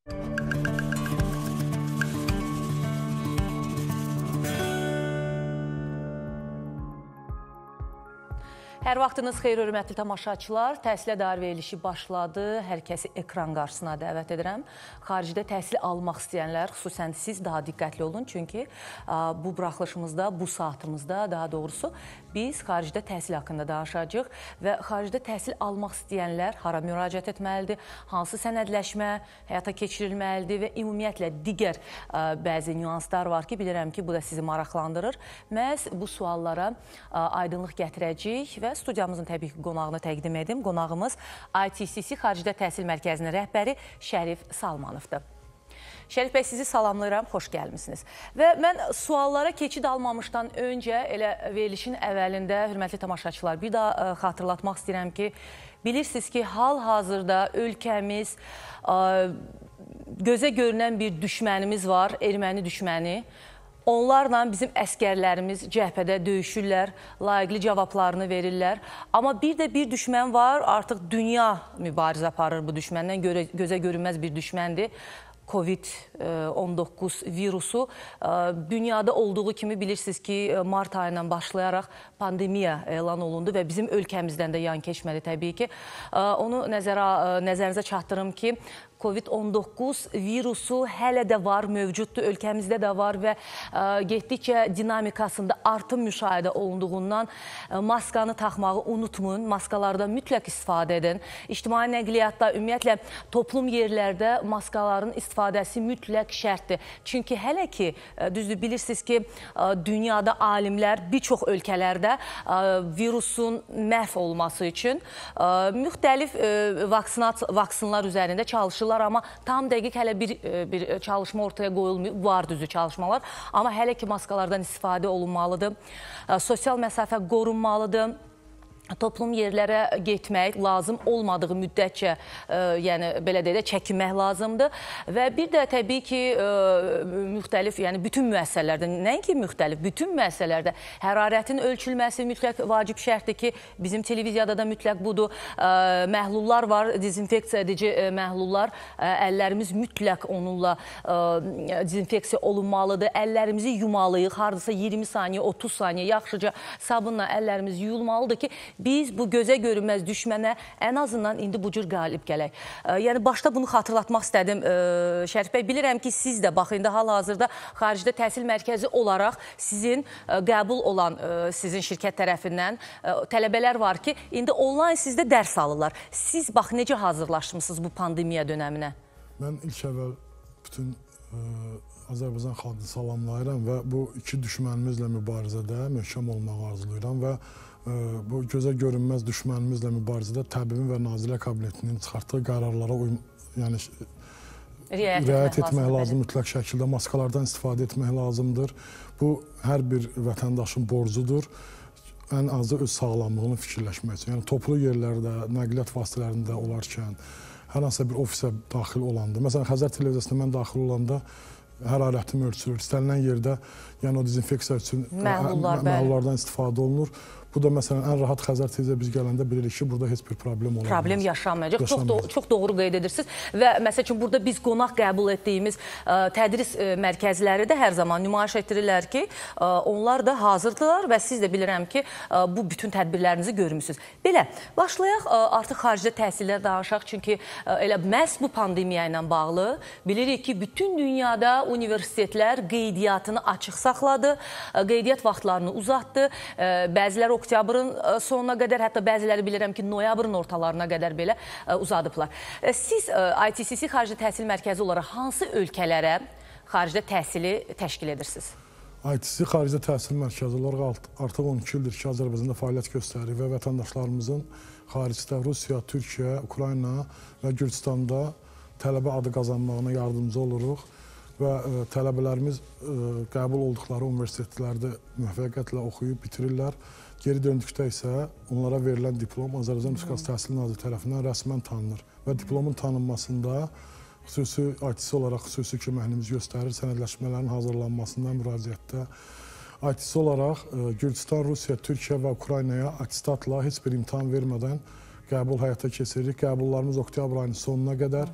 Hər vaxtınız xeyir, hörmətli tamaşaçılar. Təhsilə dair verilişi başladı. Hər kəsi ekran qarşısına dəvət edirəm. Xaricdə təhsil almaq istəyənlər, xüsusən siz daha diqqətli olun. Çünki bu buraxılışımızda, bu saatımızda, daha doğrusu biz xaricdə təhsil haqqında danışacağıq və xaricdə təhsil almaq istəyənlər hara müraciət etməlidir, hansı sənədləşmə həyata keçirilməlidir və ümumiyyətlə digər bəzi nüanslar var ki, bilirəm ki, bu da sizi maraqlandırır. Məhz bu suallara aydınlıq gətirəcəyik və studiyamızın təbii ki, qonağını təqdim edim. Qonağımız ITCC Xaricdə Təhsil Mərkəzinin rəhbəri Şərif Salmanovdur. Şərif bəy, sizi salamlayıram, xoş gəlmişsiniz. Və mən suallara keçid almamışdan öncə, elə verilişin əvvəlində, hörmətli tamaşaçılar, bir daha xatırlatmaq istəyirəm ki, bilirsiniz ki, hal-hazırda ölkəmiz gözə görünən bir düşmənimiz var, erməni düşməni. Onlarla bizim əskərlərimiz cəhbədə döyüşürlər, layiqli cavablarını verirlər. Amma bir də bir düşmən var, artıq dünya mübarizə aparır bu düşməndən, gözə görünməz bir düşməndir. Covid-19 virusu dünyada olduğu kimi bilirsiniz ki, mart ayından başlayaraq pandemiya elan olundu və bizim ölkəmizdən də yan keçmədi təbii ki. Onu nəzərinizə çatdırım ki, Covid-19 virusu hələ də var, mövcuddur, ölkəmizdə də var və getdikcə dinamikasında artım müşahidə olunduğundan maskanı taxmağı unutmayın, maskalardan mütləq istifadə edin. İctimai nəqliyyatda, ümumiyyətlə toplum yerlərdə maskaların istifadəsi mütləq şərtdir. Çünki hələ ki, düzdür, bilirsiniz ki, dünyada alimlər bir çox ölkələrdə virusun məhv olması üçün müxtəlif vaksinlar üzərində çalışırlar. Amma tam dəqiq hələ bir çalışma ortaya qoyulmuyor. Var düzü çalışmalar. Amma hələ ki maskalardan istifadə olunmalıdır. Sosial məsafə qorunmalıdır. Toplum yerlərə getmək lazım olmadığı müddətcə, yəni belə deyək də çəkinmək lazımdır. Və bir də təbii ki, müxtəlif, yəni bütün müəssisələrdə, nəinki müxtəlif, bütün müəssisələrdə hərarətin ölçülməsi mütləq vacib şərtdir ki, bizim televiziyada da mütləq budur. Məhlullar var, dezinfeksiya edici məhlullar. Əllərimiz mütləq onunla dezinfeksiya olunmalıdır. Əllərimizi yumalıyıq, hardasa 20 saniyə, 30 saniyə yaxşıca sabunla əllərimiz yuyulmalıdır ki, biz bu gözə görünməz düşmənə ən azından indi bu cür qalib gələk. Yəni, başda bunu xatırlatmaq istədim, Şərif bəy. Bilirəm ki, siz də, bax, indi hal-hazırda xaricdə təhsil mərkəzi olaraq sizin qəbul olan sizin şirkət tərəfindən tələbələr var ki, indi onlayn sizdə dərs alırlar. Siz, bax, necə hazırlaşmışsınız bu pandemiya dönəminə? Mən ilk əvvəl bütün Azərbaycan xalqını salamlayıram və bu iki düşmənimizlə mübarizədə möhkəm olmağı arzulayıram və bu gözə görünməz düşmənimizlə mübarizədə təbibin və Nazirlər Kabinetinin çıxartdığı qərarlara riayət etmək lazım, mütləq şəkildə maskalardan istifadə etmək lazımdır. Bu, hər bir vətəndaşın borcudur. Ən azı öz sağlamlığını fikirləşmək üçün. Yəni, toplu yerlərdə, nəqliyyat vasitələrində olarkən, hər hansısa bir ofisə daxil olanda, məsələn, Xəzər televiziyasına mən daxil olanda hərarətim ölçülür. İstənilən yerdə, yəni o dezinfeksiya üçün məhlullardan istifadə olunur. Bu da məsələn ən rahat Xəzər televiziyasına biz gələndə bilirik ki, burada heç bir problem ola bilməz. Problem yaşanmayacaq. Çox doğru qeyd edirsiniz. Və məsəl üçün burada biz qonaq qəbul etdiyimiz tədris mərkəzləri də hər zaman nümayiş etdirirlər ki, onlar da hazırdılar və siz də bilirəm ki, bu bütün tədbirlərinizi görmüsünüz. Belə, başlayaq artıq xaricdə təhsillər danışaq. Çünki elə məhz bu pandemiya ilə bağlı bilirik ki, bütün dünyada universitetlər qeydiyyatını açıq saxladı, qeydiyyat vaxtlarını uzatdı. Bəziləri oktyabrın sonuna qədər, hətta bəziləri bilirəm ki, noyabrın ortalarına qədər belə uzadıblar. Siz ITCC Xaricdə Təhsil Mərkəzi olaraq hansı ölkələrə xaricdə təhsili təşkil edirsiniz? ITCC Xaricdə Təhsil Mərkəzi olaraq artıq 12 ildir ki, Azərbaycanda fəaliyyət göstərir və vətəndaşlarımızın xaricdə Rusiya, Türkiyə, Ukrayna və Gürcüstanda tələbə adı qazanmağına yardımcı oluruq. Və tələbələrimiz qəbul olduqları universitetlərdə müvəffəqiyyətlə oxuyub bitirirlər. Geri döndükdə isə onlara verilən diplom Azərbaycan Respublikası Təhsil Naziri tərəfindən rəsmən tanınır. Və diplomun tanınmasında xüsusi ITCC olaraq xüsusi köməkliğimiz göstərir, sənədləşmələrin hazırlanmasında, müraciətdə. ITCC olaraq Gürcüstan, Rusiya, Türkiyə və Ukraynaya atestatla heç bir imtahan vermədən qəbul həyata keçiririk. Qəbullarımız oktyabr ayının sonuna qədər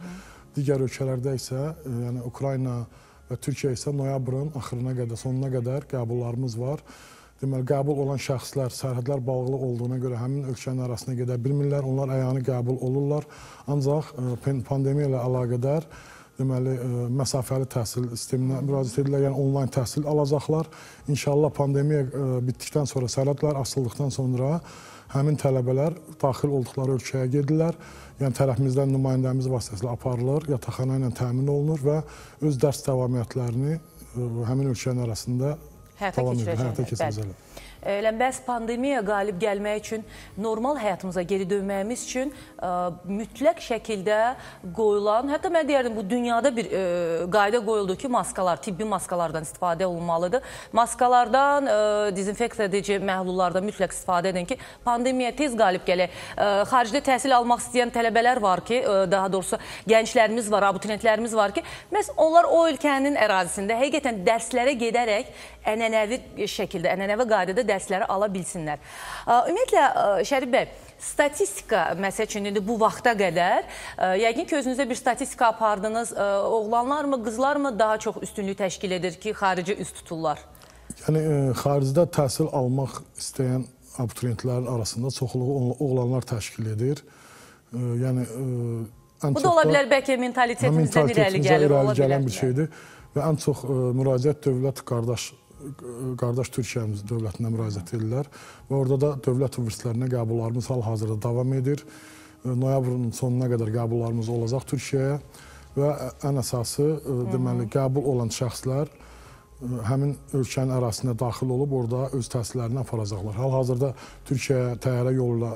Digər ölkələrdə isə, yəni Ukrayna və Türkiyə isə noyabrın axırına qədər, sonuna qədər qəbullarımız var. Deməli, qəbul olan şəxslər sərhədlər bağlı olduğuna görə həmin ölkənin arasına gedə bilmirlər. Onlar əyani qəbul olurlar. Ancaq pandemiya ilə əlaqədar deməli, məsafəli təhsil sisteminə müraciət edirlər, yəni onlayn təhsil alacaqlar. İnşallah pandemiya bitdikdən sonra, sərhədlər açıldıqdan sonra həmin tələbələr daxil olduqları ölkəyə gedirlər. Yəni tərəfimizdən nümayəndəmiz vasitəsilə aparılır, yataqxana ilə təmin olunur və öz dərs davamiyyətlərini həmin ölkənin arasında həyata keçirəcəklər. Bəs pandemiya qalib gəlmək üçün, normal həyatımıza geri dönməyimiz üçün mütləq şəkildə qoyulan, hətta mən deyərdim, bu dünyada bir qayda qoyuldu ki, maskalar, tibbi maskalardan istifadə olunmalıdır. Maskalardan, dezinfekt edici məhlullardan mütləq istifadə edin ki, pandemiya tez qalib gələk. Xaricdə təhsil almaq istəyən tələbələr var ki, daha doğrusu gənclərimiz var, abituriyentlərimiz var ki, məhz onlar o ölkənin ərazisində həqiqətən dərslərə gedərək ənənəvi şəkildə, ənənəvi qaydada dərsləri ala bilsinlər. Ümumiyyətlə, Şərif bəy, statistika məsəl üçün bu vaxta qədər, yəqin ki, özünüzdə bir statistika apardınız, oğlanlarmı, qızlarmı daha çox üstünlük təşkil edir ki, xaricə üst tuturlar? Yəni, xaricdə təhsil almaq istəyən abituriyentlərin arasında çoxluğu oğlanlar təşkil edir. Yəni, bu da ola bilər, bəlkə mentalitetimizdən irəli gəlir, ola bilər. Bir şeydir və ən çox müraciət dövlət qardaş Türkiyəmiz dövlətinə müraciət edirlər və orada da dövlət universitetlərinə qəbullarımız hal-hazırda davam edir. Noyabrın sonuna qədər qəbullarımız olacaq Türkiyəyə və ən əsası, deməli, qəbul olan şəxslər həmin ölkənin ərazisində daxil olub, orada öz təhsillərini aparacaqlar. Hal-hazırda Türkiyəyə təyyarə yoluyla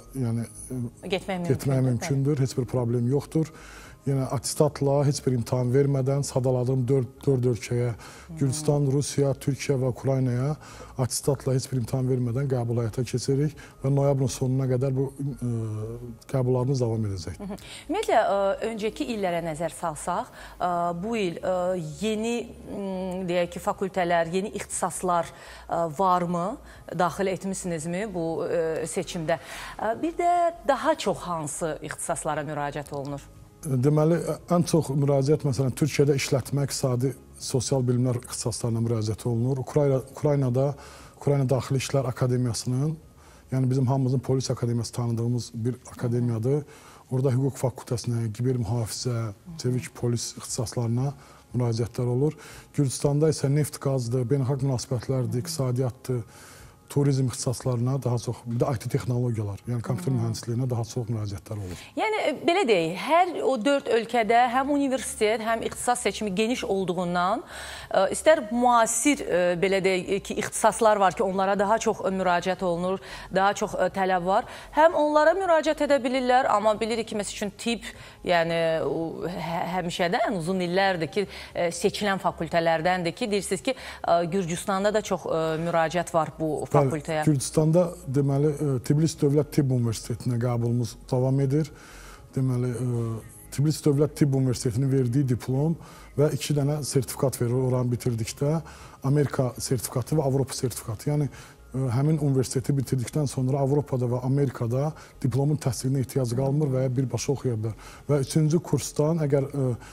getmək mümkündür, heç bir problem yoxdur. Yəni, atestatla heç bir imtahan vermədən sadaladığım 4 ölkəyə, Gürcistan, Rusiya, Türkiyə və Ukraynaya atestatla heç bir imtahan vermədən qəbul həyata keçirik və noyabrın sonuna qədər bu qəbullarımız davam edəcəkdir. Ümumiyyətlə, öncəki illərə nəzər salsaq, bu il yeni, deyək ki, fakültələr, yeni ixtisaslar varmı, daxil etmişsinizmi bu seçimdə? Bir də daha çox hansı ixtisaslara müraciət olunur? Deməli, ən çox müraciət, məsələn, Türkiyədə işlətmə, iqtisadi, sosial bilimlər ixtisaslarına müraciət olunur. Ukraynada, Ukrayna Daxili İşlər Akademiyasının, yəni bizim hamımızın polis akademiyası tanıdığımız bir akademiyadır. Orada hüquq fakültəsinə, kiber mühafizə, çevik polis ixtisaslarına müraciətlər olur. Gürcistanda isə neft qazdır, beynəlxalq münasibətlərdir, iqtisadiyyatdır, turizm ixtisaslarına daha çox, bir də IT texnologiyalar, yəni kompüter mühəndisliyinə daha çox müraciətlər olur. Yəni, belə deyək, hər o 4 ölkədə həm universitet, həm ixtisas seçimi geniş olduğundan, istər müasir, belə deyək ki, ixtisaslar var ki, onlara daha çox müraciət olunur, daha çox tələb var. Həm onlara müraciət edə bilirlər, amma bilirik ki, məsəl üçün tibb, yəni həmişədən uzun illərdir ki, seçilən fakültələrdəndir ki, deyirsiniz ki, Gürcüstanda da çox müraciət var bu fakültəyə. Gürcüstanda, deməli, Tbilisi Dövlət Tibb Universitetinə qəbulumuz davam edir. Deməli, Tbilisi Dövlət Tibb Universitetinin verdiyi diplom və 2 dənə sertifikat verir oranı bitirdikdə. Amerika sertifikatı və Avropa sertifikatı. Yəni, həmin universiteti bitirdikdən sonra Avropada və Amerikada diplomun təhsilinə ehtiyac qalmır və ya birbaşa oxuya bilər. Və 3-cü kursdan, əgər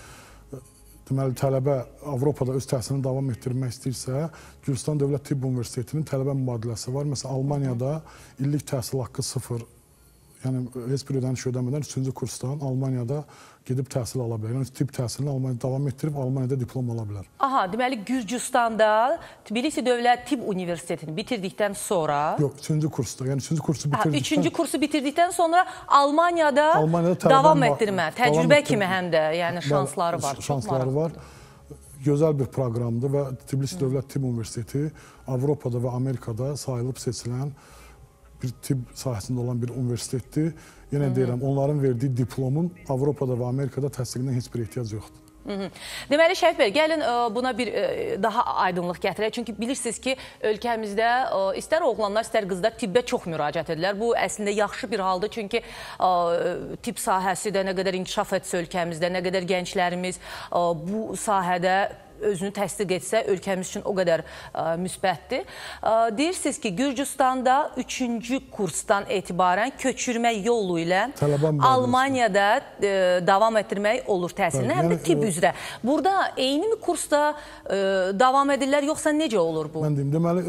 deməli, tələbə Avropada öz təhsilini davam etdirmək istəyirsə, Gürcistan Dövlət Tibb Universitetinin tələbə mübadiləsi var. Məsələn, Almaniyada illik təhsil haqqı 0, yəni heç bir ödəniş ödəmədən 3-cü kursdan Almaniyada gedib təhsil ala bilər. Yəni, tibb təhsilini Almaniyada davam etdirib, Almaniyada diplom ala bilər. Aha, deməli, Gürcüstanda Tbilisi Dövlət Tibb Universitetini bitirdikdən sonra... Yox, 3-cü kursda, yəni 3-cü kursu bitirdikdən... 3-cü kursu bitirdikdən sonra Almaniyada davam etdirmə, təcrübə kimi həm də, yəni şansları var. Şansları var. Gözəl bir proqramdır və Tbilisi Dövlət Tibb Universiteti Avropada və Amerikada sayılıb seçilən bir tibb sahəsində olan bir universitetdir. Yenə deyirəm, onların verdiyi diplomun Avropada və Amerikada təhsilinə heç bir ehtiyac yoxdur. Deməli, Şərif bəy, gəlin buna bir daha aydınlıq gətirək. Çünki bilirsiniz ki, ölkəmizdə istər oğlanlar, istər qızlar tibbə çox müraciət edirlər. Bu əslində yaxşı bir haldır. Çünki tibb sahəsi də nə qədər inkişaf etsə ölkəmizdə, nə qədər gənclərimiz bu sahədə özünü təsdiq etsə, ölkəmiz üçün o qədər müsbətdir. Deyirsiniz ki, Gürcüstanda 3-cü kursdan etibarən köçürmə yolu ilə Almaniyada davam etdirmək olur təhsilini, həm də tibb üzrə. Burada eyni mi kursda davam edirlər, yoxsa necə olur bu? Mən deyim, deməli,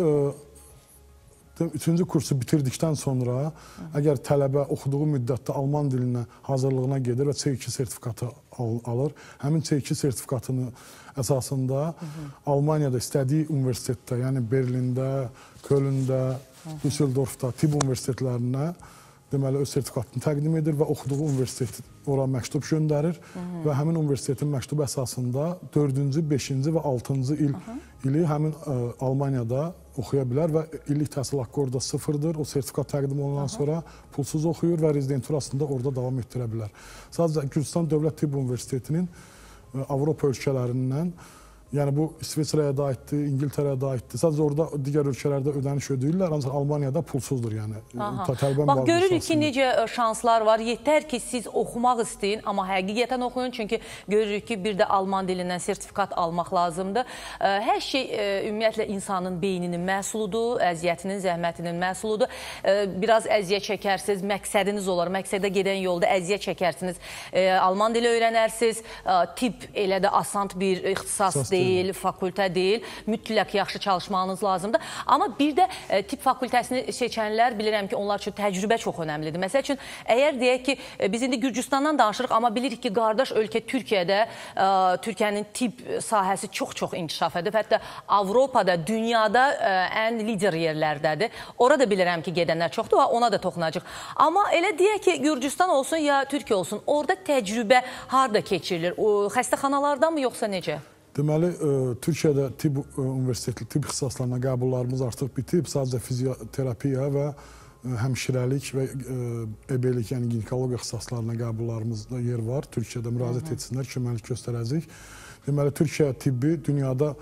3-cü kursu bitirdikdən sonra əgər tələbə oxuduğu müddətdə Alman dilinə hazırlığına gedir və C2 sertifikatı alır, həmin C2 sertifikatını əsasında Almaniyada istədiyi universitetdə, yəni Berlində, Kölündə, Düsseldorfda tibb universitetlərinə deməli, öz sertifikatını təqdim edir və oxuduğu universitet ora məktub göndərir və həmin universitetin məktubu əsasında 4-cü, 5-ci və 6-cı ili həmin Almaniyada oxuya bilər və illik təhsil haqqı orada sıfırdır. O sertifikat təqdim olunan sonra pulsuz oxuyur və rezidenturasında orada davam etdirə bilər. Sadəcə Gürcüstan Dövlət Tibb Universitetinin Avropa ölkələrindən, yəni bu İsveçrəyə də aiddir, İngiltərəyə də aiddir. Sadəcə orada digər ölkələrdə ödəniş ödəyirlər, ancaq Almaniyada pulsuzdur, yəni. Bax, görürük ki, necə şanslar var. Yetər ki, siz oxumaq istəyin, amma həqiqətən oxuyun. Çünki görürük ki, bir də Alman dilindən sertifikat almaq lazımdır. Hər şey ümumiyyətlə insanın beyninin məhsuludur, əziyyətinin, zəhmətinin məhsuludur. Biraz əziyyət çəkərsiniz, məqsədiniz olar. Məqsədə gedən yolda əziyyət çəkərsiniz. Alman dili öyrənərsiniz. Tibb elə də asant bir ixtisas deyil, fakültə deyil. Mütləq yaxşı çalışmanız lazımdır. Amma bir də tibb fakültəsini seçənlər bilirəm ki, onlar üçün təcrübə çox önəmlidir. Məsəl üçün, əgər deyək ki, biz indi Gürcüstandan danışırıq, amma bilirik ki, qardaş ölkə Türkiyədə Türkiyənin tibb sahəsi çox-çox inkişaf edib. Hətta Avropada, dünyada ən lider yerlərdədir. Orada bilirəm ki, gedənlər çoxdur, ona da toxunacaq. Amma elə deyək ki, Gürcüstan olsun ya Türkiyə olsun, orada təcrübə harada keçirilir? Xəstəxanalardan mı, yoxsa necə? Deməli, Türkiyədə tibb universitetli tibb ixtisaslarına qəbullarımız artıq bitib. Sadəcə fizioterapiya və həmşirəlik və ebelik, yəni ginekologiya ixtisaslarına qəbullarımızda yer var. Türkiyədə müraciət etsinlər, köməklik göstərəcək. Deməli, Türkiyə tibbi dünyada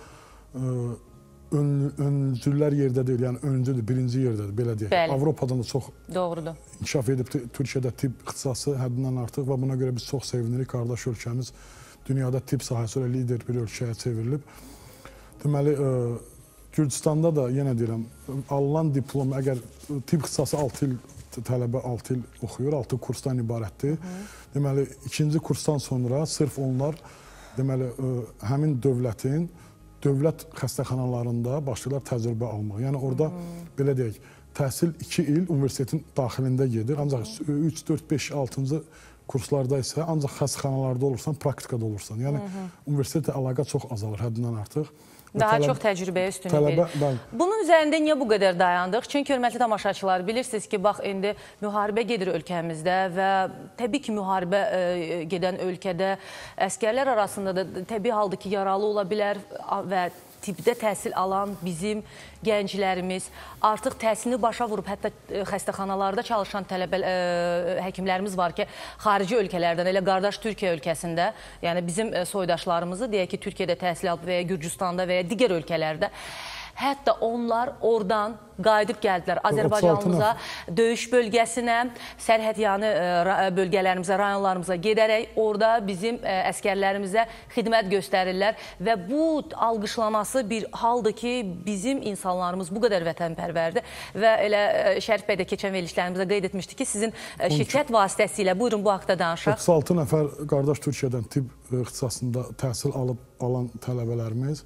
öncülər yerdə deyil, yəni öncüdür, birinci yerdədir, belə deyək. Avropadan da çox inkişaf edib Türkiyədə tibb ixtisası həddindən artıq və buna görə biz çox sevinirik. Qardaş ölkəmiz dünyada tibb sahəsi ilə lider bir ölkəyə çevrilib. Deməli, Gürcüstanda da, yenə deyirəm, alınan diplom, əgər tibb ixtisası 6 il, tələbə 6 il oxuyur, 6 kursdan ibarətdir. Deməli, 2-ci kursdan sonra sırf onlar, deməli, həmin dövlət xəstəxanalarında başlayırlar təcrübə almaq. Yəni, orada, belə deyək, təhsil 2 il universitetin daxilində gedir, ancaq 3, 4, 5, 6-cı kurslarda isə ancaq xəstəxanalarda olursan, praktikada olursan. Yəni, universitetlə əlaqə çox azalır, həddindən artıq. Daha çox təcrübəyə üstünlük verir. Bunun üzərində niyə bu qədər dayandıq? Çünki, hörmətli tamaşaçılar, bilirsiniz ki, bax, indi müharibə gedir ölkəmizdə və təbii ki, müharibə gedən ölkədə əskərlər arasında da təbii haldır ki, yaralı ola bilər və tibbdə təhsil alan bizim gənclərimiz artıq təhsilini başa vurub, hətta xəstəxanalarda çalışan həkimlərimiz var ki, xarici ölkələrdən, elə qardaş Türkiyə ölkəsində, yəni bizim soydaşlarımızı, deyək ki, Türkiyədə təhsil alıb və ya Gürcüstanda və ya digər ölkələrdə, hətta onlar oradan qayıdıb gəldilər Azərbaycanımıza, döyüş bölgəsinə, sərhəd yanı bölgələrimizə, rayonlarımıza gedərək orada bizim əskərlərimizə xidmət göstərirlər və bu alqışlanması bir haldır ki, bizim insanlarımız bu qədər vətənpərvərdir və elə Şərif bəy də keçən verilişlərimizdə qeyd etmişdi ki, sizin şirkət vasitəsilə, buyurun bu haqda danışaq. 36 nəfər qardaş Türkiyədən tibb ixtisasında təhsil alan tələbələrimiz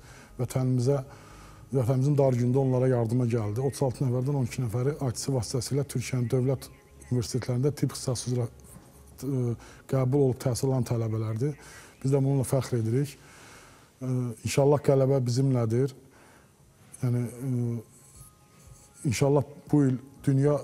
vətənimizin dar gündə onlara yardıma gəldi. 36 nəfərdən 12 nəfəri ITC vasitəsilə Türkiyənin dövlət universitetlərində tibb ixtisası üzrə qəbul olub təhsil alan tələbələrdir. Biz də bununla fəxr edirik. İnşallah qələbə bizimlədir. Yəni, inşallah bu il dünya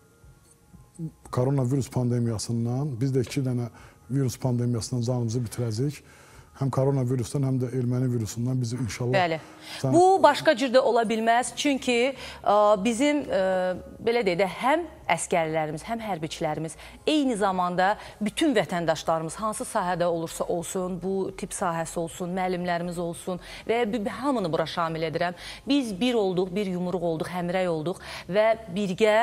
koronavirus pandemiyasından, biz də 2 dənə virus pandemiyasından canımızı bitirəcəyik. Həm koronavirusdan, həm də erməni virusundan bizi inşallah... Bəli. Bu başqa cür də ola bilməz. Çünki bizim, belə deyək də, həm əskərlərimiz, həm hərbiçilərimiz, eyni zamanda bütün vətəndaşlarımız, hansı sahədə olursa olsun, bu tibb sahəsi olsun, müəllimlərimiz olsun və hamını bura şamil edirəm. Biz bir olduq, bir yumruq olduq, həmrəy olduq və birgə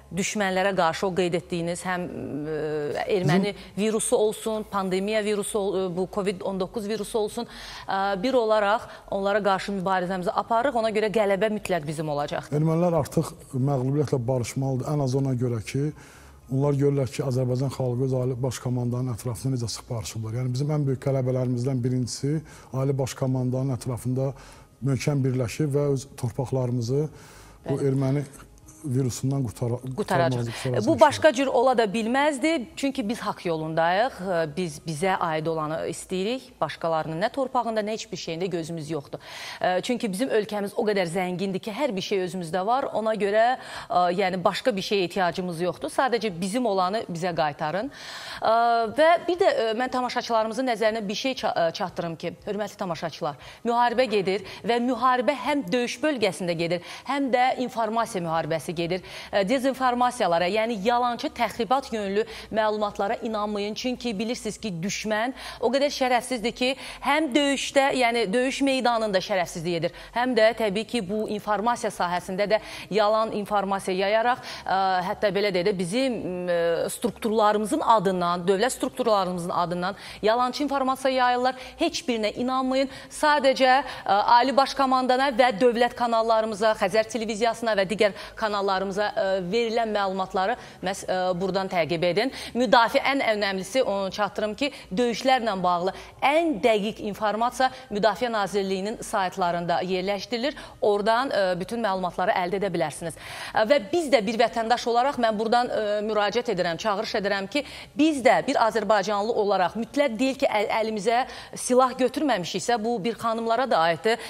düşmənlərə qarşı o qeyd etdiyiniz həm erməni virusu olsun, pandemiya virusu, bu COVID-19 virusu olsun, bir olaraq onlara qarşı mübarizəmizi aparırıq. Ona görə qələbə mütləq bizim olacaq. Ermənilər artıq məğlubiyyətlə barışmalıdır. Ən az ona görə ki, onlar görürlər ki, Azərbaycan xalqı öz Ali Baş Komandanın ətrafında necə sıx barışıblar. Yəni bizim ən böyük qələbələrimizdən birincisi Ali Baş Komandanın ətrafında möhkəm birləşib və öz torpaqlarımızı bu erməni virusundan qurtaracaq. Bu başqa cür ola da bilməzdi. Çünki biz haqq yolundayıq. Biz bizə aid olanı istəyirik. Başqalarının nə torpağında, nə heç bir şeyində gözümüz yoxdur. Çünki bizim ölkəmiz o qədər zəngindir ki, hər bir şey özümüzdə var. Ona görə yəni başqa bir şeyə ehtiyacımız yoxdur. Sadəcə bizim olanı bizə qaytarın. Və bir də mən tamaşaçılarımızın nəzərinə bir şey çatdırım ki, hörmətli tamaşaçılar, müharibə gedir və müharibə həm döyüş bölgəsində gedir, həm də informasiya müharibəsi gedir. Dezinformasiyalara, yəni yalancı, təxribat yönlü məlumatlara inanmayın. Çünki bilirsiniz ki, düşmən o qədər şərəfsizdir ki, həm döyüşdə, yəni döyüş meydanında şərəfsizlik edir, həm də təbii ki, bu informasiya sahəsində də yalan informasiya yayaraq, hətta belə deyək də bizim strukturlarımızın adından, dövlət strukturlarımızın adından yalancı informasiya yayırlar. Heç birinə inanmayın. Sadəcə Ali Baş Komandana və dövlət kanallarımıza, Xəzər televiziyasına və digər kanallarımıza verilən məlumatları məhz buradan təqib edin. Müdafiə ən önəmlisi onu çatdırım ki, döyüşlərlə bağlı ən dəqiq informasiya Müdafiə Nazirliyinin saytlarında yerləşdirilir. Oradan bütün məlumatları əldə edə bilərsiniz. Və biz də bir vətəndaş olaraq mən buradan müraciət edirəm, çağırış edirəm ki, biz də bir Azərbaycanlı olaraq mütləq deyil ki, əlimizə silah götürməmişiksə, bu bir xanımlara da aiddir,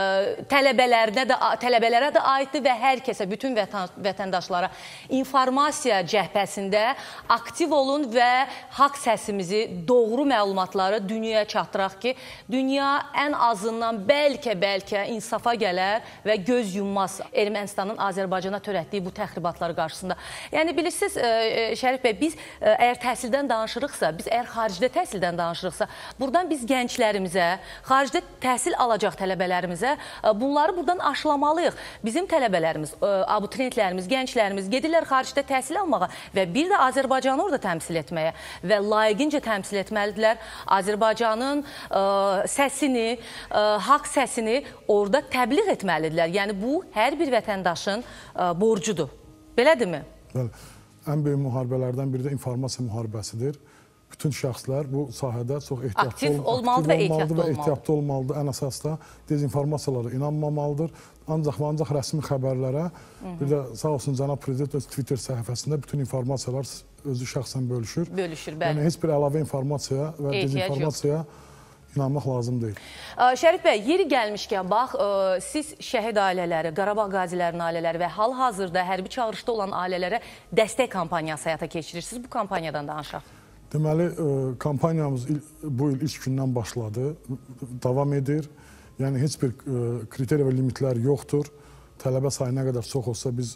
tələbələrə də aiddir və hər kəsə, bütün vətəndaşlara informasiya cəhbəsində aktiv olun və haqq səsimizi, doğru məlumatları dünyaya çatdıraq ki, dünya ən azından bəlkə insafa gələr və göz yummaz Ermənistanın Azərbaycana törətdiyi bu təxribatları qarşısında. Yəni bilirsiniz, Şərif bəy, biz əgər təhsildən danışırıqsa, biz əgər xaricdə təhsildən danışırıqsa, buradan biz gənclərimizə, xaricdə təhsil alacaq tələbələrimizə bunları buradan aşılamalıyıq. Bizim tələbələrimiz, abituriyentlərimiz, gənclərimiz gedirlər xaricdə təhsil almağa və bir də Azərbaycanı orada təmsil etməyə və layiqincə təmsil etməlidirlər. Azərbaycanın səsini, haqq səsini orada təbliğ etməlidirlər. Yəni bu hər bir vətəndaşın borcudur. Belədirmi? Bəli. Ən böyük müharibələrdən biri də informasiya müharibəsidir. Bütün şəxslər bu sahədə çox aktiv olmalıdır və ehtiyatlı olmalıdır. Ən əsas da dezinformasiyalara inanmamalıdır. Ancaq rəsmi xəbərlərə, bir də sağ olsun cənab prezident öz Twitter səhifəsində bütün informasiyalar özü şəxsən bölüşür. Bəli. Yəni heç bir əlavə informasiya və dezinformasiyaya inanmaq lazım deyil. Şərif bəy, yeri gəlmişkən, bax, siz şəhid ailələri, Qarabağ qazilərinin ailələri və hal-hazırda hərbi çağırışda olan ailələrə dəstək kampaniyası həyata keçirirsiniz. Bu kampaniyadan danışaq. Deməli, kampaniyamız bu il ilk gündən başladı, davam edir. Yəni, heç bir kriteriya və limitlər yoxdur. Tələbə sayı nə qədər çox olsa biz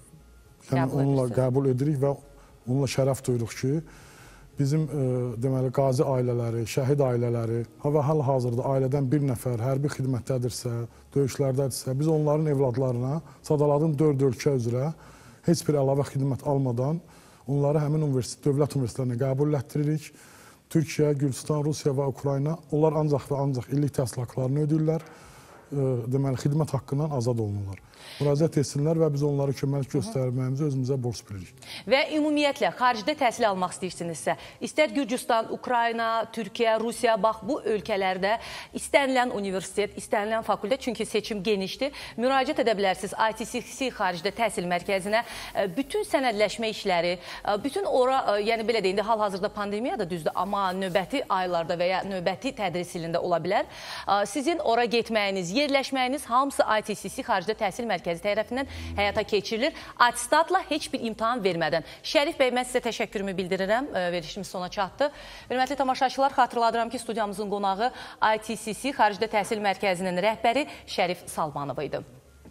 onunla qəbul edirik və onunla şərəf duyuruq ki, bizim deməli, qazi ailələri, şəhid ailələri və hal-hazırda ailədən bir nəfər hərbi xidmətdədirsə, döyüşlərdədirsə, biz onların evladlarına sadaladığım 4 ölkə üzrə heç bir əlavə xidmət almadan onları həmin dövlət universitetlərinə qəbul etdiririk. Türkiyə, Gürcistan, Rusiya və Ukrayna, onlar ancaq və ancaq illik təhsil haqlarını ödəyirlər. Deməli, xidmət haqqından azad olunurlar. Müraciət etsinlər və biz onlara kömək göstərməyimizi özümüzə borc bilirik. Və ümumiyyətlə, xaricdə təhsil almaq istəyirsinizsə, istər Gürcistan, Ukrayna, Türkiyə, Rusiya, bax, bu ölkələrdə istənilən universitet, istənilən fakültə, çünki seçim genişdir, müraciət edə bilərsiniz ITCC xaricdə təhsil mərkəzinə. Bütün sənədləşmə işləri, bütün ora, yəni belə deyində, hal-hazırda pandemiya da düzdür, amma növbəti aylarda və ya növbəti tədris ilində ola bilər. Sizin ora getməyiniz, yerləşməyiniz hamısı ITCC xaricdə təhsil mərkəzi tərəfindən həyata keçirilir. Atistatla heç bir imtahan vermədən. Şərif bəy, mən sizə təşəkkürümü bildirirəm. Verişimiz sona çatdı. Hörmətli tamaşaçılar, xatırladıram ki, studiyamızın qonağı ITCC xaricdə təhsil mərkəzinin rəhbəri Şərif Salmanov idi.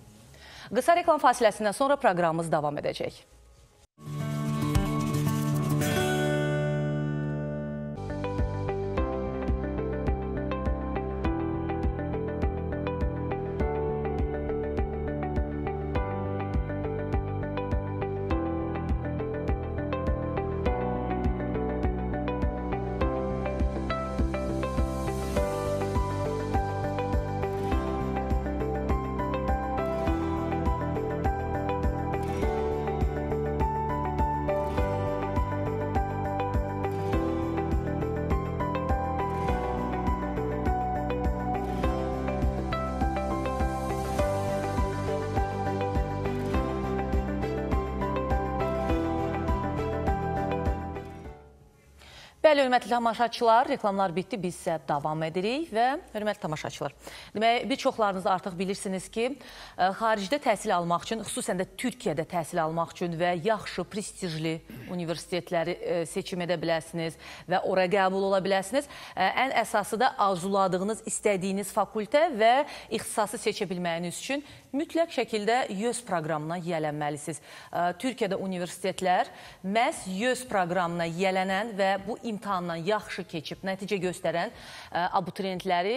Qısa reklam fasiləsindən sonra proqramımız davam edəcək. Bəli, hörmətli tamaşaçılar, reklamlar bitdi, biz isə davam edirik və hörmətli tamaşaçılar. Demək, bir çoxlarınız artıq bilirsiniz ki, xaricdə təhsil almaq üçün, xüsusən də Türkiyədə təhsil almaq üçün və yaxşı, prestijli universitetləri seçim edə bilərsiniz və ora qəbul ola bilərsiniz. Ən əsası da arzuladığınız, istədiyiniz fakültə və ixtisası seçə bilməyiniz üçün mütləq şəkildə YÖS proqramına yiyələnməlisiniz. Türkiyədə universitetlər məhz YÖS proqramına yiyələnən və bu imtahandan yaxşı keçib, nəticə göstərən abituriyentləri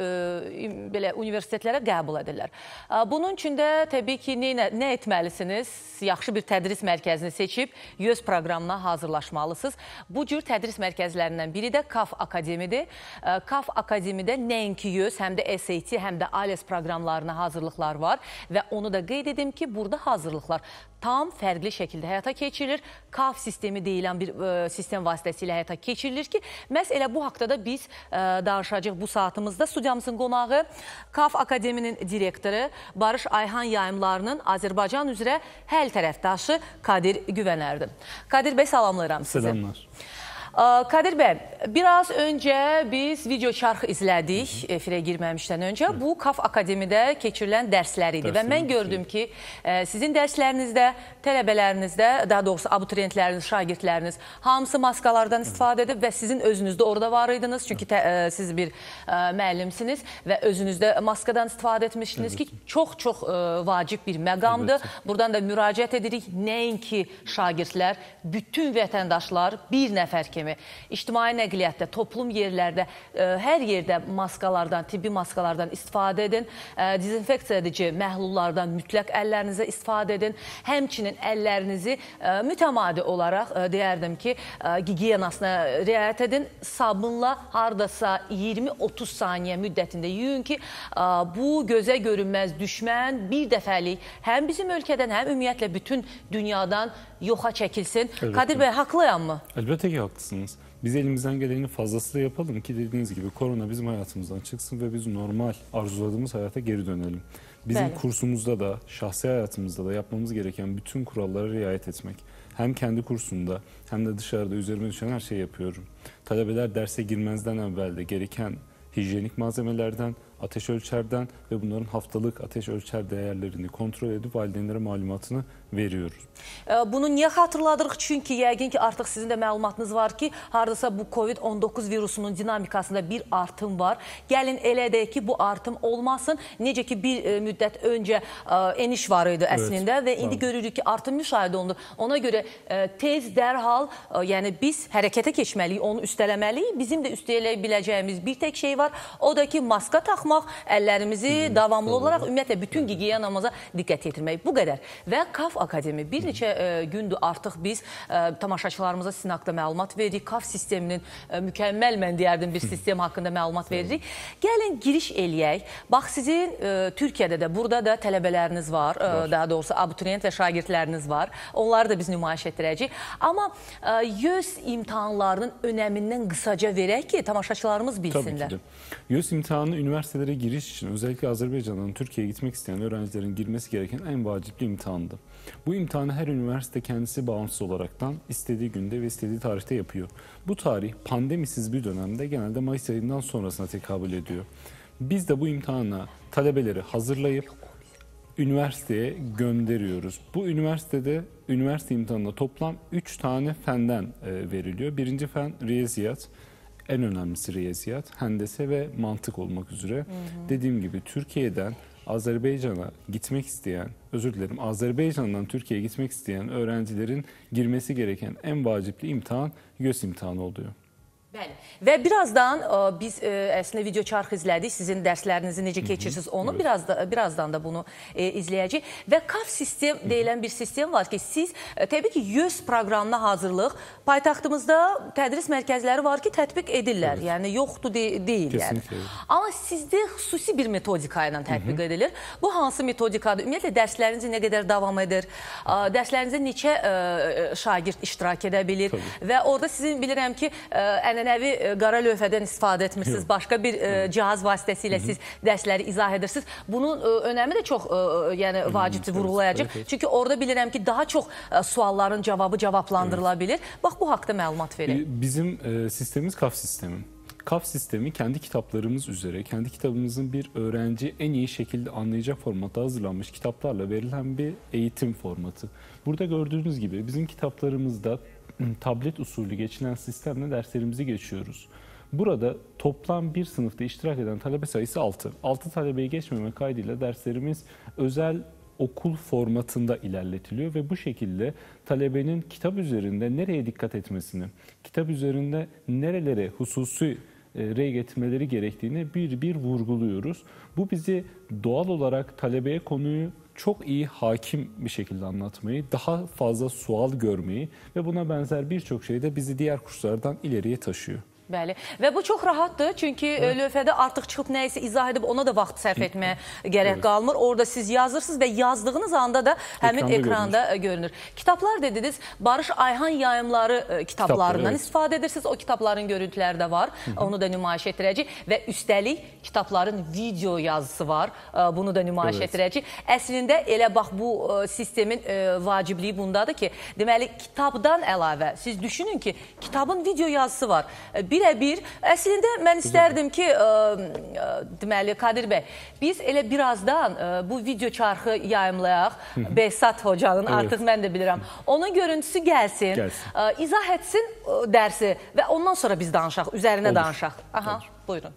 belə universitetlərə qəbul edirlər. Bunun üçün də təbii ki, nə etməlisiniz? Yaxşı bir tədris mərkəzini seçib YÖS proqramına hazırlaşmalısınız. Bu cür tədris mərkəzlərindən biri də KAF Akademidir. KAF Akademidə nəinki YÖS, həm də SAT, həm də ALES proqramlarına hazırlıqlar var və onu da qeyd edim ki, burada hazırlıqlar tam fərqli şəkildə həyata keçirilir. KAF sistemi deyilən bir sistem vasitəsilə həyata keçirilir ki, məhz elə bu haqda da biz danışacağıq bu saatımızda. Studiyamızın qonağı KAF Akademinin direktoru Barış Ayhan Yayımlarının Azərbaycan üzrə həll tərəfdaşı Kadir Güvənərdir. Kadir bəy, salamlayıram sizi. Selamlar. Kadir bəy, biraz öncə biz video çarx izlədik efirə girməmişdən öncə. Bu KAF Akademidə keçirilən dərslər idi və mən gördüm ki, sizin dərslərinizdə, tələbələrinizdə, daha doğrusu abituriyentləriniz, şagirdləriniz hamısı maskalardan istifadə edib və sizin özünüzdə orada var idiniz. Çünki siz bir müəllimsiniz və özünüzdə maskadan istifadə etmişdiniz ki, çox vacib bir məqamdır. Buradan da müraciət edirik, nəinki şagirdlər, bütün vətəndaşlar bir nəfər kimi ictimai nəqliyyatda, toplum yerlərdə, hər yerdə maskalardan, tibbi maskalardan istifadə edin. Dezinfeksiya edici məhlullardan mütləq əllərinizə istifadə edin. Həmçinin əllərinizi mütəmadi olaraq deyərdim ki, gigiyenasına riayət edin. Sabunla hardasa 20-30 saniyə müddətində yuyun ki, bu gözə görünməz düşmən bir dəfəlik həm bizim ölkədən, həm ümumiyyətlə bütün dünyadan yoxa çəkilsin. Elbette. Kadir bəy, haqlıyam mı? Elbette ki haklısınız. Biz elimizden geleni fazlasıyla yapalım ki dediğiniz gibi korona bizim hayatımızdan çıksın ve biz normal arzuladığımız hayata geri dönelim. Bizim Bəli. kursumuzda da, şahsi hayatımızda da yapmamız gereken bütün kurallara riayet etmek. Hem kendi kursumda hem de dışarıda üzerime düşen her şeyi yapıyorum. Talebeler derse girmezden evvel de gereken hijyenik malzemelerden, ateş ölçerden ve bunların haftalık ateş ölçer değerlerini kontrol edip valideynlere malumatını veriyoruz. Bunu niyə xatırladırıq? Çünki yəqin ki, artıq sizin də məlumatınız var ki, haradasa bu COVID-19 virusunun dinamikasında bir artım var. Gəlin elə deyək ki, bu artım olmasın. Necə ki, bir müddət öncə eniş var idi əslində və indi görürük ki, artım müşahidə olunur. Ona görə tez, dərhal, yəni biz hərəkətə keçməliyik, onu üstələməliyik. Bizim də üstələ biləcəyimiz bir tək şey var. O da ki, maska taxmaq, əllərimizi davamlı olaraq ümumiyyətlə bütün gigiyenamıza diqqət yetirmək. Bu qədər. Və KAF Akademi bir neçə gündür artıq biz tamaşaçılarımıza sizin haqqında məlumat veririk. KAF sisteminin mükəmməl, mən deyərdim, bir sistem haqqında məlumat veririk. Gəlin giriş eləyək. Bax, sizin Türkiyədə də, burada da tələbələriniz var. Daha doğrusu abituriyent və şagirdləriniz var. Onları da biz nümayiş etdirəcəyik. Amma YÖS imtahanlarının önəmindən qısaca verək ki, tamaşaçılarımız bilsinlər. Tabii ki de. YÖS imtihanı üniversitelere giriş için özellikle Azerbaycan'dan Türkiye'ye gitmek isteyen öğrencilerin girmesi gereken en vacipli imtihandı. Bu imtihanı her üniversite kendisi bağımsız olaraktan istediği günde ve istediği tarihte yapıyor. Bu tarih pandemisiz bir dönemde genelde Mayıs ayından sonrasına tekabül ediyor. Biz de bu imtihana talebeleri hazırlayıp üniversiteye gönderiyoruz. Bu üniversite imtihanında toplam 3 tane fenden veriliyor. Birinci fen riyaziyat. En önemlisi riyaziyat, hendese ve mantık olmak üzere. Dediğim gibi Türkiye'den Azerbaycan'a gitmek isteyen, Azerbaycan'dan Türkiye'ye gitmek isteyen öğrencilerin girmesi gereken en vacipli imtihan YÖS imtihanı oluyor. Bəli. Və birazdan biz əslində video çarx izlədik. Sizin dərslərinizi necə keçirsiniz onu birazdan da bunu izləyəcəyik. Və KAF sistem deyilən bir sistem var ki, siz təbii ki, YÖS proqramına hazırlıq paytaxtımızda tədris mərkəzləri var ki, tətbiq edirlər. Yəni yoxdur deyil. Yəni. Amma sizdə xüsusi bir metodika ilə tətbiq edilir. Bu hansı metodikadır? Ümumiyyətlə dərsləriniz nə qədər davam edir? Dərslərinizə neçə şagird iştirak edə bilir? Və orada sizin bilirəm ki, ən ənənəvi qara lövhədən istifadə etmirsiniz, başqa bir cihaz vasitəsilə siz dərsləri izah edirsiniz. Bunun önəmi də çox yəni, vacibdir, vurğulayacaq. Çünki orada bilirəm ki, daha çox sualların cavabı cavablandırıla bilir. Bax, bu haqda məlumat verin. Bizim sistemimiz KAF sistemi. KAF sistemi kendi kitaplarımız üzere, kendi kitabımızın bir öğrenci en iyi şekilde anlayacak formatta hazırlanmış kitaplarla verilen bir eğitim formatı. Burada gördüğünüz gibi bizim kitaplarımızda tablet usulü geçilen sistemle derslerimizi geçiyoruz. Burada toplam bir sınıfta iştirak eden talebe sayısı 6. 6 talebeyi geçmeme kaydıyla derslerimiz özel okul formatında ilerletiliyor ve bu şekilde talebenin kitap üzerinde nereye dikkat etmesini, kitap üzerinde nerelere hususi rey getirmeleri gerektiğini bir vurguluyoruz. Bu bizi doğal olarak talebeye konuyu çok iyi hakim bir şekilde anlatmayı, daha fazla sual görmeyi ve buna benzer birçok şey de bizi diğer kurslardan ileriye taşıyor. Bəli. Və bu çox rahatdır. Çünki lövhədə artıq çıxıb nə isə izah edib ona da vaxt sərf etməyə gərək qalmır. Orada siz yazırsınız və yazdığınız anda da həmin ekranda görünür. Kitablar dediniz, Barış Ayhan yayımları kitablarından istifadə edirsiniz. O kitabların görüntüləri də var. Onu da nümayiş etdirəcək və üstəlik kitabların video yazısı var. Bunu da nümayiş etdirəcək. Əslində elə bax bu sistemin vacibliyi bundadır ki, deməli kitabdan əlavə siz düşünün ki, kitabın video yazısı var. Birə-bir. Əslində mən istərdim ki, deməli Kadir bəy, biz elə birazdan bu video çarxı yayımlayaq. Behzat hocanın, artıq mən də bilirəm. Onun görüntüsü gəlsin, izah etsin dərsi və ondan sonra biz danışaq, üzərinə danışaq. Aha, buyurun.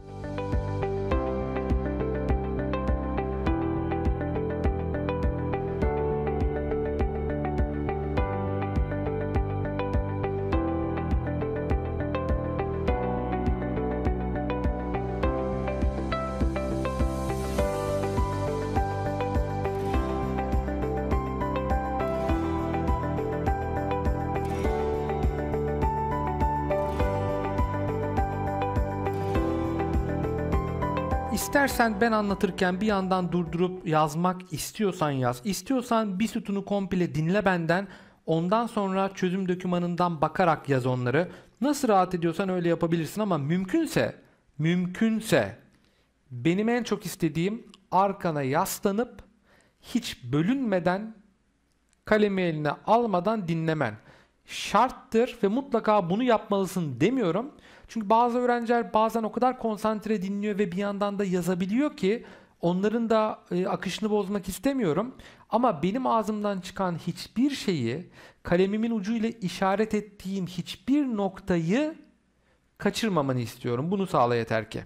İstersen ben anlatırken bir yandan durdurup yazmak istiyorsan yaz. İstiyorsan bir sütunu komple dinle benden. Ondan sonra çözüm dokümanından bakarak yaz onları. Nasıl rahat ediyorsan öyle yapabilirsin ama mümkünse benim en çok istediğim arkana yaslanıp hiç bölünmeden kalemi eline almadan dinlemen. Şarttır ve mutlaka bunu yapmalısın demiyorum. Çünkü bazı öğrenciler bazen o kadar konsantre dinliyor ve bir yandan da yazabiliyor ki onların da akışını bozmak istemiyorum. Ama benim ağzımdan çıkan hiçbir şeyi, kalemimin ucuyla işaret ettiğim hiçbir noktayı kaçırmamanı istiyorum. Bunu sağla yeter ki.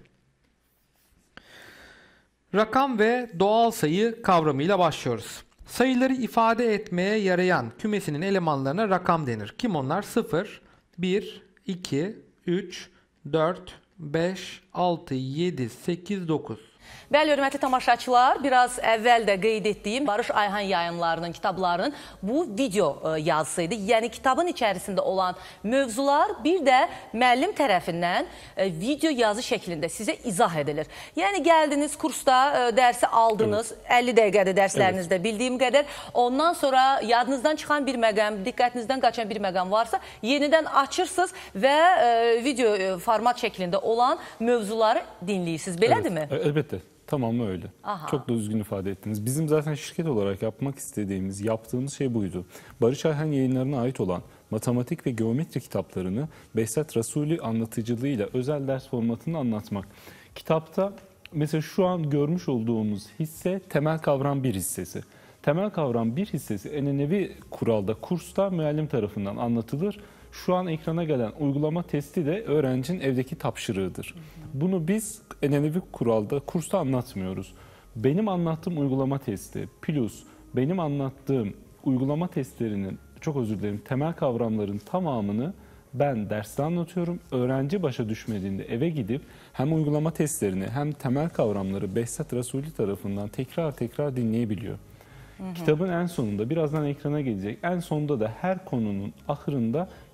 Rakam ve doğal sayı kavramıyla başlıyoruz. Sayıları ifade etmeye yarayan kümesinin elemanlarına rakam denir. Kim onlar? 0, 1, 2, 3, 4, 5, 6, 7, 8, 9. Bəli, hörmətli tamaşaçılar, biraz əvvəl də qeyd etdiyim Barış Ayhan yayımlarının, kitablarının bu video yazısıydı. Yəni kitabın içərisində olan mövzular bir də müəllim tərəfindən video yazı şəklində sizə izah edilir. Yəni gəldiniz kursda dərsi aldınız, 50 dəqiqədə dərslerinizdə bildiyim qədər. Ondan sonra yadınızdan çıxan bir məqam, diqqətinizdən qaçan bir məqam varsa yenidən açırsınız və video format şəklində olan mövzuları dinləyirsiniz. Belədirmi? Elbette. Tamamı öyle. Aha. Çok da düzgün ifade ettiniz. Bizim zaten şirket olarak yapmak istediğimiz, yaptığımız şey buydu. Barış Ayhan yayınlarına ait olan matematik ve geometri kitaplarını Behzat Rasuli anlatıcılığıyla özel ders formatında anlatmak. Kitapta mesela şu an görmüş olduğumuz hisse temel kavram 1 hissesi. Temel kavram 1 hissesi enenevi kuralda kursta müellim tarafından anlatılır. Şu an ekrana gelen uygulama testi de öğrencinin evdeki tapşırığıdır. Bunu biz enenevi kuralda kursta anlatmıyoruz. Benim anlattığım uygulama testi plus benim anlattığım uygulama testlerinin, çok özür dilerim, temel kavramların tamamını ben derste anlatıyorum. Öğrenci başa düşmediğinde eve gidip hem uygulama testlerini hem temel kavramları Behzat Rasuli tarafından tekrar dinleyebiliyor. Kitabın en sonunda, birazdan ekrana gelecek, en sonunda da her konunun ahırında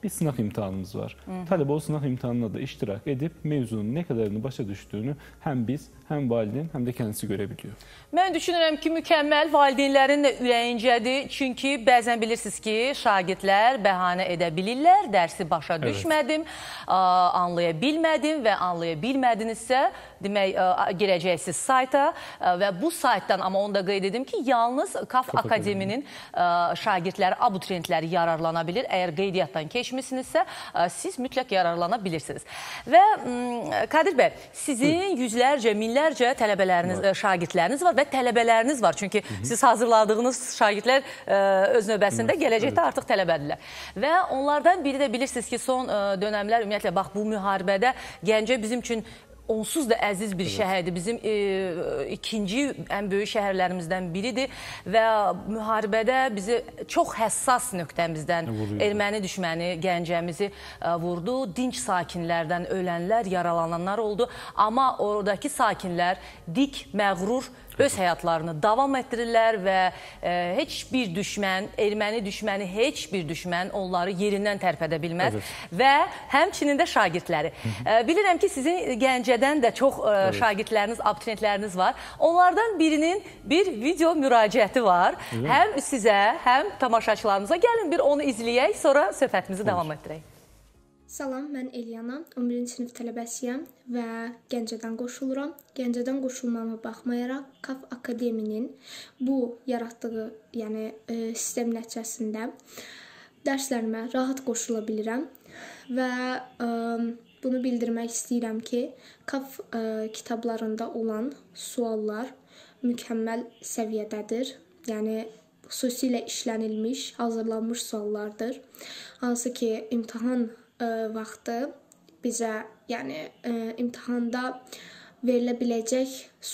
bir sınav imtihanımız var. Talebe o sınav imtihanına da iştirak edip mevzunun ne kadarını başa düştüğünü hem biz hem valideyn hem de kendisi görebiliyor. Mən düşünürəm ki, mükəmməl valideynlərin də ürəyincədir. Çünki bəzən bilirsiniz ki, şagirdlər bəhanə edə bilirlər, dərsi başa düşmədim, anlaya bilmədim və anlaya bilmədinizsə, demək, girəcəksiniz sayta və bu saytdan, amma onu da qeyd edim ki, yalnız KAF Akademinin şagirdləri, abituriyentləri yararlana bilir. Əgər qeydiyyatdan keçmişsinizsə, siz mütləq yararlana bilirsiniz. Və Kadir bəy, sizin yüzlərcə, minlərcə tələbələriniz, şagirdləriniz var və tələbələriniz var. Çünki siz hazırladığınız şagirdlər öz növbəsində gələcəkdə artıq tələbədirlər. Və onlardan biri də bilirsiniz ki, son dönəmlər ümumiyyətlə, bax bu müharibədə Gəncə bizim üçün onsuz da əziz bir şəhərdir. Bizim ikinci ən böyük şəhərlərimizdən biridir və müharibədə bizi çox həssas nöqtəmizdən erməni düşməni Gəncəmizi vurdu. Dinc sakinlərdən ölənlər, yaralananlar oldu. Amma oradakı sakinlər dik, məğrur öz həyatlarını davam etdirirlər və heç bir düşmən, erməni düşməni, heç bir düşmən onları yerindən tərpədə bilməz. Və həmçinin də şagirdləri. Bilirəm ki, sizin Gəncədən də çox şagirdləriniz, abituriyentləriniz var. Onlardan birinin bir video müraciəti var. Həm sizə, həm tamaşaçılarımıza. Gəlin bir onu izləyək, sonra söhbətimizi davam etdirək. Salam, mən Eliana, 11-ci sinif tələbəsiyəm və Gəncədən qoşuluram. Gəncədən qoşulmama baxmayaraq, KAF Akademinin bu yaratdığı, yəni sistem nəticəsində dərslərimə rahat qoşula bilirəm və bunu bildirmək istəyirəm ki, KAF kitablarında olan suallar mükəmməl səviyyədədir. Yəni, xüsusilə işlənilmiş, hazırlanmış suallardır. Hansı ki, imtahan vaxtı bizə, yəni imtahanda verilə biləcək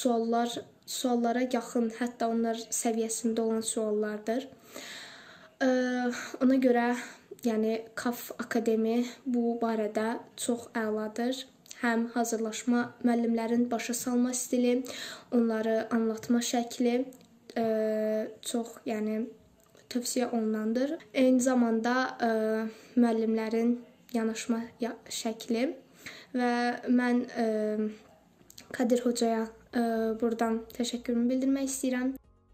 suallara yaxın, hətta onlar səviyyəsində olan suallardır. Ona görə, yəni KAF Akademi bu barədə çox əladır. Həm hazırlaşma, müəllimlərin başa salma stili, onları anlatma şəkli çox, yəni tövsiyə olunandır. Eyni zamanda müəllimlərin yanaşma şəkli və mən Kadir Hocaya buradan təşəkkürümü bildirmək istəyirəm.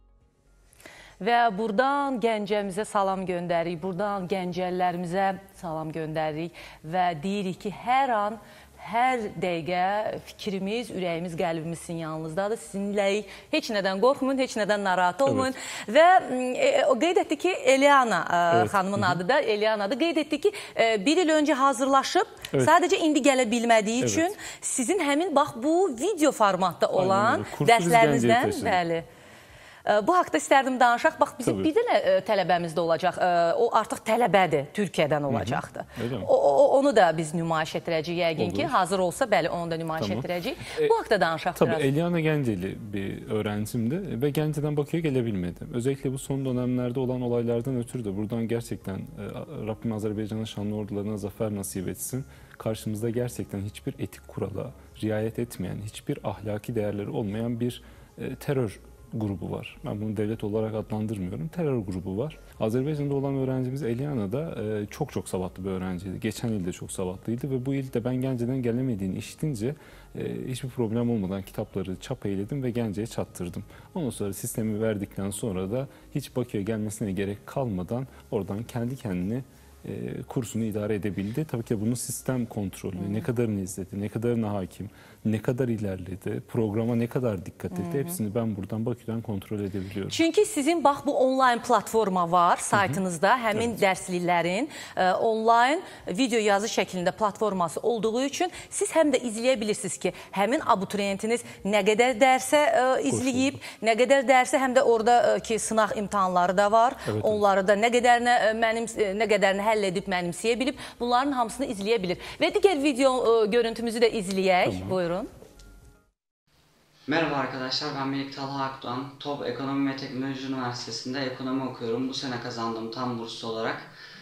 Və buradan Gəncəmizə salam göndəririk, buradan Gəncəlilərimizə salam göndəririk və deyirik ki, hər an, hər dəqiqə fikrimiz, ürəyimiz, qəlbimiz sizin yanınızdadır. Sizinləyik. Heç nədən qorxmayın, heç nədən narahat olmayın. Və o qeyd etdi ki, Eliana xanımın adı da Elianadır. Qeyd etdi ki, bir il öncə hazırlaşıb, sadəcə indi gələ bilmədiyi üçün sizin həmin bax bu video formatda olan dərslərinizdən, bəli. Bu haqda istərdim danışaq. Bax, bizim bir dənə tələbəmiz də olacaq. O artıq tələbədir, Türkiyədən olacaqdır. Onu da biz nümayiş etdirəcəyik yəqin ki. Hazır olsa, bəli, onu da nümayiş etdirəcəyik. Bu haqda danışaq biraz. Tabii, Eliana Gəncəli bir öğrencimdi ve Gəncədən Bakıya gelebilmedi. Özellikle bu son dönemlerde olan olaylardan ötürü de buradan gerçekten Rabbim Azerbaycan'ın şanlı ordularına zafer nasip etsin. Karşımızda gerçekten hiçbir etik kurala riayet etmeyen, hiçbir ahlaki değerleri olmayan bir terör grubu var. Ben bunu devlet olarak adlandırmıyorum. Terör grubu var. Azerbaycan'da olan öğrencimiz Eliana da çok savadlı bir öğrenciydi. Geçen yıl de çok savatlıydı ve bu yıl da ben Gəncədən gelemediğini işitince hiçbir problem olmadan kitapları çap eyledim ve Gəncəyə çattırdım. Ondan sonra sistemi verdikten sonra da hiç Bakü'ye gelmesine gerek kalmadan oradan kendi kendine kursunu idare edebildi. Tabii ki bunun sistem kontrolü, ne kadarını izledi, ne kadarına hakim, ne kadar ilerledi, programa ne kadar dikkat etti, hepsini ben buradan Bakü'den kontrol edebiliyorum. Çünki sizin bax bu online platforma var saytınızda, həmin dərsliklərin online video yazı şəklində platforması olduğu üçün siz həm də izləyə bilirsiniz ki, həmin abituriyentiniz nə qədər dərsə izləyib, nə qədər dərsə həm də oradakı sınaq imtahanları da var. Onları da nə qədərini həll edib mənimsəyə bilib, bunların hamısını izləyə bilir. Və digər video görüntümüzü də izləyək. Buyurun. Merhaba arkadaşlar, ben Melik Talha Akdoğan. TOB Ekonomi ve Teknoloji Üniversitesi'nde ekonomi okuyorum. Bu sene kazandım tam burslu olarak.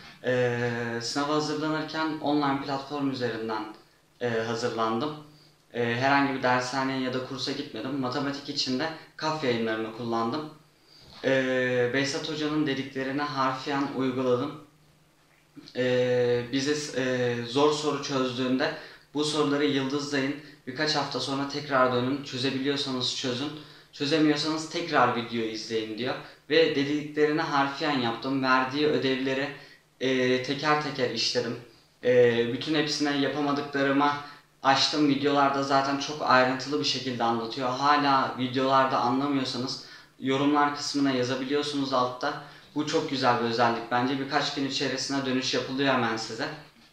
Sınava hazırlanırken online platform üzerinden hazırlandım. Herhangi bir dershaneye ya da kursa gitmedim. Matematik için de KAF yayınlarını kullandım. Behzat Hoca'nın dediklerini harfiyen uyguladım. bize zor soru çözdüğünde bu soruları yıldızlayın. Birkaç hafta sonra tekrar dönün. Çözebiliyorsanız çözün. Çözemiyorsanız tekrar videoyu izleyin diyor. Ve dediklerini harfiyen yaptım. Verdiği ödevleri teker teker işledim. Bütün hepsine yapamadıklarıma açtım. Videolarda zaten çok ayrıntılı bir şekilde anlatıyor. Hala videolarda anlamıyorsanız yorumlar kısmına yazabiliyorsunuz altta. Bu çok güzel bir özellik. Bence birkaç gün içerisinde dönüş yapılıyor hemen size.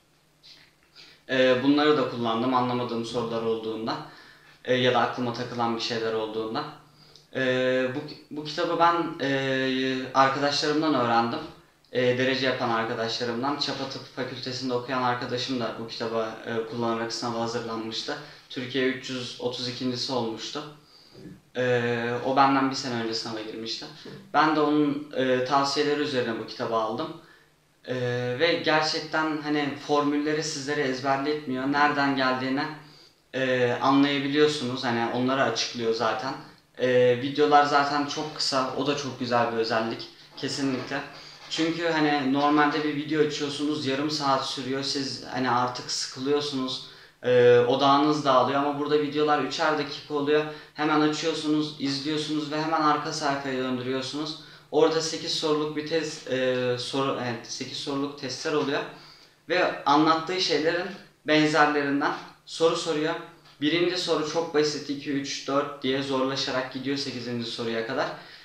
Bunları da kullandım anlamadığım sorular olduğunda. Ya da aklıma takılan bir şeyler olduğunda. Bu kitabı ben arkadaşlarımdan öğrendim. Derece yapan arkadaşlarımdan. Çapa Tıp Fakültesinde okuyan arkadaşım da bu kitabı kullanarak sınava hazırlanmıştı. Türkiye 332.'si olmuştu. O benden bir sene önce sınava girmişti. Ben de onun tavsiyeleri üzerine bu kitabı aldım. Ve gerçekten hani formülleri sizlere ezberletmiyor. Nereden geldiğini anlayabiliyorsunuz. Hani onları açıklıyor zaten. Videolar zaten çok kısa. O da çok güzel bir özellik. Kesinlikle. Çünkü hani normalde bir video açıyorsunuz, yarım saat sürüyor. Siz hani artık sıkılıyorsunuz. Odağınız dağılıyor ama burada videolar 3'er dakika oluyor. Hemen açıyorsunuz, izliyorsunuz ve hemen arka sayfaya döndürüyorsunuz. Orada 8 soruluk bir test, 8 soruluk testler oluyor. Ve anlattığı şeylerin benzerlerinden soru soruyor. Birinci soru çok basit, 2, 3, 4 diye zorlaşarak gidiyor 8. soruya kadar.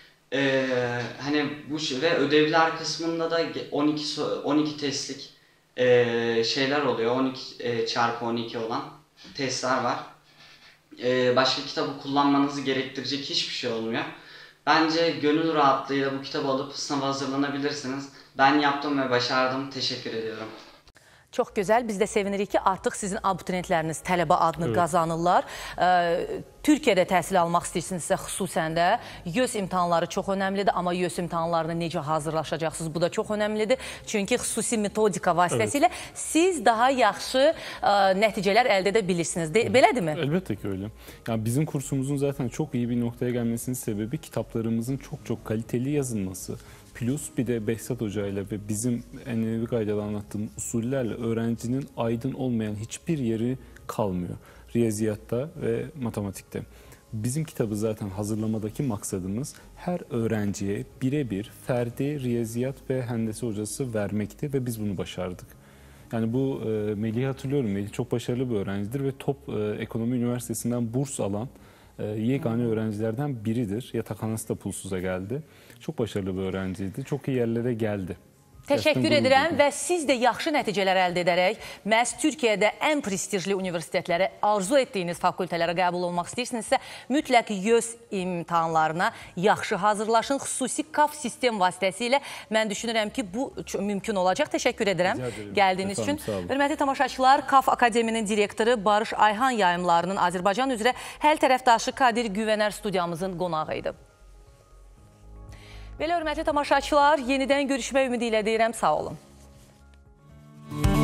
Hani bu ve ödevler kısmında da 12 testlik şeyler oluyor. 12 çarpı 12 olan testler var. Başka kitabı kullanmanızı gerektirecek hiçbir şey olmuyor. Bence gönül rahatlığıyla bu kitabı alıp sınava hazırlanabilirsiniz. Ben yaptım ve başardım. Teşekkür ediyorum. Çox gözəl. Biz də sevinirik ki, artıq sizin abituriyentləriniz tələbə adını qazanırlar. Türkiyədə təhsil almaq istəyirsinizsə, xüsusən də YÖS imtahanları çox önəmlidir. Amma YÖS imtahanlarına necə hazırlaşacaqsınız? Bu da çox önəmlidir. Çünki xüsusi metodika vasitəsilə siz daha yaxşı nəticələr əldə edə bilirsiniz. Belədirmi? Elbette ki öyle. Yani bizim kursumuzun zaten çok iyi bir noktaya gelmesinin sebebi kitaplarımızın çok kaliteli yazılması. Plus bir de Behzat Hoca ile ve bizim Enevi Gayda'da anlattığım usullerle öğrencinin aydın olmayan hiçbir yeri kalmıyor. Riyaziyatta ve matematikte. Bizim kitabı zaten hazırlamadaki maksadımız her öğrenciye birebir ferdi riyaziyat ve hendese hocası vermekti ve biz bunu başardık. Yani bu Melih'i hatırlıyorum. Melih çok başarılı bir öğrencidir ve Top Ekonomi Üniversitesi'nden burs alan yegane öğrencilerden biridir. Yatakhanası da pulsuza geldi. Çok başarılı bir öğrenciydi. Çok iyi yerlere geldi. Təşəkkür edirəm və siz də yaxşı nəticələr əldə edərək məhz Türkiyədə ən prestijli universitetlərə, arzu etdiyiniz fakültələrə qəbul olmaq istəyirsinizsə, mütləq YÖS imtahanlarına yaxşı hazırlaşın. Xüsusi KAF sistem vasitəsilə mən düşünürəm ki, bu mümkün olacaq. Təşəkkür edirəm gəldiyiniz üçün. Hörmətli tamaşaçılar, KAF Akademinin direktoru Barış Ayhan yayımlarının Azərbaycan üzrə həll tərəfdaşı Kadir Güvənər studiyamızın qonağı idi. Belə hörmətli tamaşaçılar, yenidən görüşmək ümidi ilə deyirəm, sağ olun.